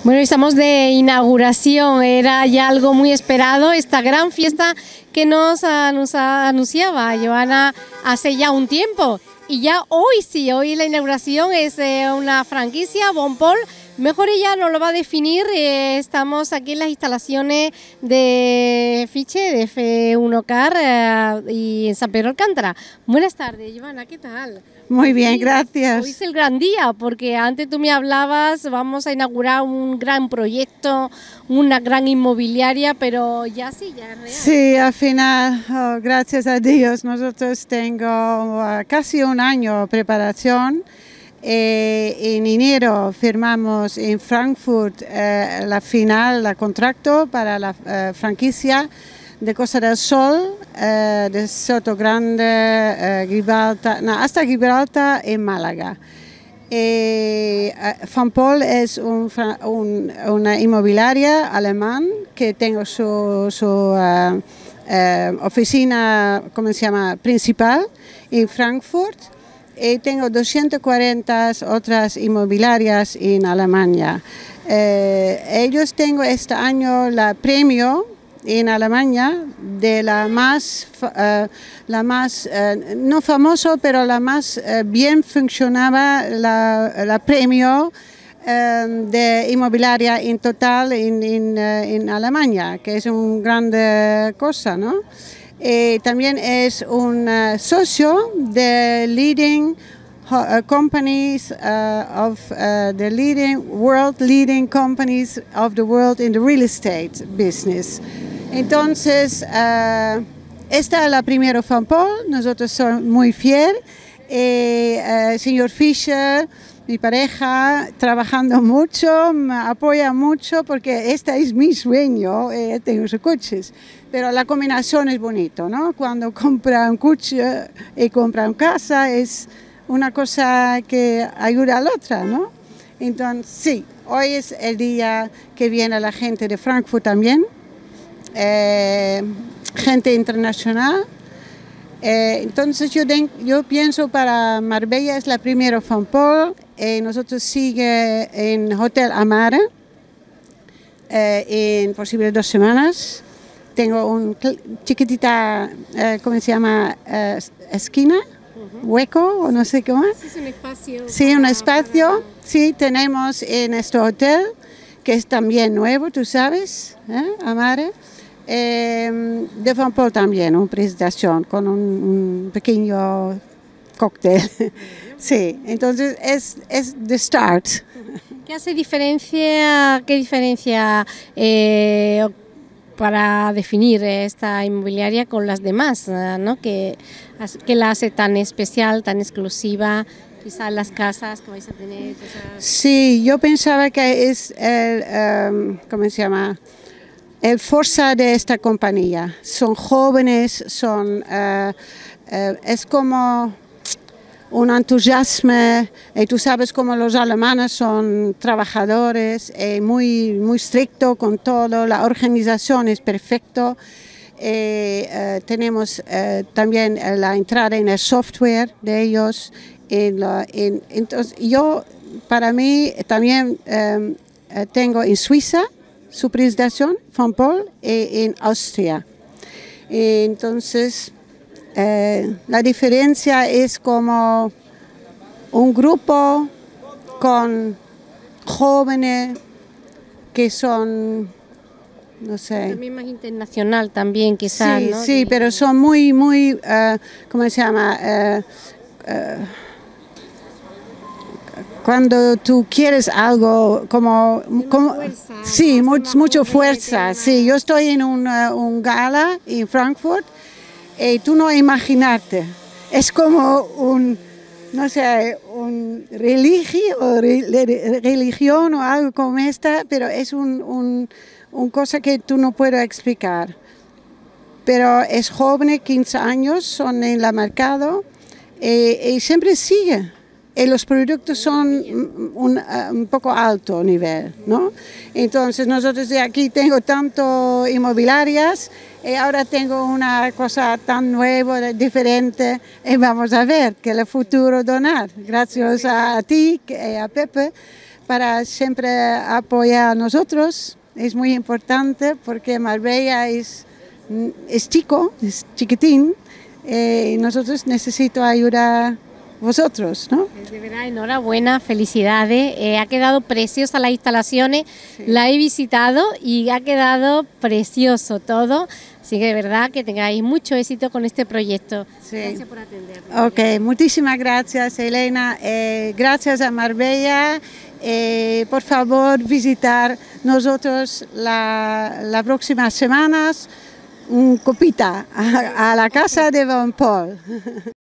Bueno, estamos de inauguración, era ya algo muy esperado, esta gran fiesta que nos anunciaba Joana hace ya un tiempo. Y ya hoy sí, hoy la inauguración es una franquicia, Bonpol. Mejor ella nos lo va a definir. Estamos aquí en las instalaciones de Fiche, de F1 Car y en San Pedro Alcántara. Buenas tardes, Joana, ¿qué tal? Muy bien, gracias. Hoy es el gran día, porque antes tú me hablabas, vamos a inaugurar un gran proyecto, una gran inmobiliaria, pero ya sí, ya es real. Sí, al final, gracias a Dios, nosotros tengo casi un año de preparación. En enero firmamos en Frankfurt la final, el contrato para la franquicia de Costa del Sol, de Sotogrande, Gibraltar, no, hasta Gibraltar en Málaga. Bonpol es una inmobiliaria alemán que tengo su oficina, ¿cómo se llama?, principal en Frankfurt. Y tengo 240 otras inmobiliarias en Alemania. Ellos tengo este año el premio en Alemania de la más no famoso, pero la más bien funcionaba la premio de inmobiliaria en total en Alemania, que es una grande cosa, ¿no? También es un socio de leading companies the leading companies of the world in the real estate business. Entonces, esta es la primera Bonpol, nosotros somos muy fieles. Señor Fischer, mi pareja, trabajando mucho, me apoya mucho porque este es mi sueño, tengo sus coches. Pero la combinación es bonito, ¿no? Cuando compra un coche y compra una casa es una cosa que ayuda a la otra, ¿no? Entonces, sí, hoy es el día que viene la gente de Frankfurt también, gente internacional. Entonces yo pienso para Marbella es la primera Bonpol. Nosotros sigue en Hotel Amare en posibles 2 semanas. Tengo un chiquitita, ¿cómo se llama? Esquina, hueco o no sé cómo. Sí, es un espacio. Sí, un espacio. Sí, tenemos en nuestro hotel, que es también nuevo, tú sabes, Amare. De Bonpol también, una presentación con un pequeño cóctel. Sí, entonces es the start. ¿Qué diferencia para definir esta inmobiliaria con las demás, ¿no? que la hace tan especial, tan exclusiva? Quizás las casas que vais a tener. Sí, yo pensaba que es ¿cómo se llama? El fuerza de esta compañía. Son jóvenes, es como un entusiasmo, y tú sabes cómo los alemanes son trabajadores, muy estricto con todo, la organización es perfecta. Tenemos también la entrada en el software de ellos. Entonces yo, para mí, también tengo en Suiza su presentación, Bonpol, en Austria. Entonces, la diferencia es como un grupo con jóvenes que son, no sé. También más internacional también, quizás, sí, ¿no? Sí, pero son muy, ¿cómo se llama? Cuando tú quieres algo como fuerza, sí, mucha fuerza. Sí, yo estoy en un gala en Frankfurt y tú no imaginarte. Es como no sé, un religión o algo como esta, pero es una cosa que tú no puedes explicar. Pero es joven, 15 años, son en el mercado y siempre sigue. Y los productos son un poco alto nivel, ¿no? Entonces nosotros de aquí tengo tanto inmobiliarias y ahora tengo una cosa tan nueva, diferente, y vamos a ver qué el futuro donar. Gracias a ti y a Pepe para siempre apoyar a nosotros. Es muy importante porque Marbella es chico, es chiquitín, y nosotros necesitamos ayudar a vosotros, ¿no? De verdad, enhorabuena, felicidades. Ha quedado preciosa las instalaciones, sí. La he visitado y ha quedado precioso todo. Así que de verdad que tengáis mucho éxito con este proyecto. Sí. Gracias por atendernos. Ok, muchísimas gracias, Elena. Gracias a Marbella. Por favor, visitar nosotros la próxima semana un copita a la casa de Van Paul.